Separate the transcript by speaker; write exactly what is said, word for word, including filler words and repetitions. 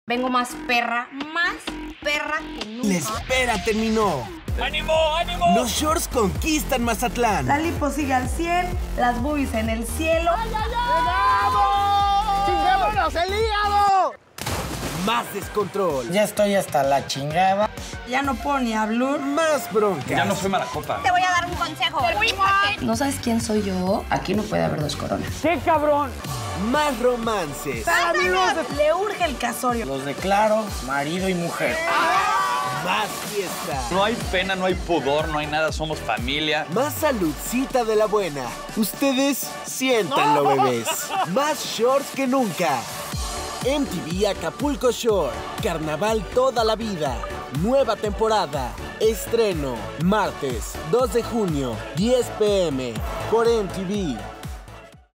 Speaker 1: Vengo más perra, más perra que nunca.
Speaker 2: La espera terminó.
Speaker 3: ¡Ánimo, ánimo!
Speaker 2: Los shorts conquistan Mazatlán.
Speaker 4: La lipo sigue al cien, las boobies en el cielo.
Speaker 5: ¡Ay, ay, ay! ¡Llegamos! ¡Chinguémonos el hígado!
Speaker 2: Más descontrol.
Speaker 6: Ya estoy hasta la chingada.
Speaker 4: Ya no puedo ni hablar.
Speaker 2: Más bronca.
Speaker 3: Ya no fue mala copa.
Speaker 1: Te voy a dar un consejo.
Speaker 4: ¿No sabes quién soy yo? Aquí no puede haber dos coronas.
Speaker 5: ¡Qué cabrón!
Speaker 2: Más romances.
Speaker 4: Amigos, le urge el casorio.
Speaker 6: Los declaro marido y mujer.
Speaker 2: Más fiesta.
Speaker 3: No hay pena, no hay pudor, no hay nada, somos familia.
Speaker 2: Más saludcita de la buena. Ustedes siéntanlo,
Speaker 5: ¡No!
Speaker 2: bebés. Más shorts que nunca. M T V Acapulco Shore. Carnaval toda la vida. Nueva temporada. Estreno. Martes, dos de junio, diez p m Por M T V.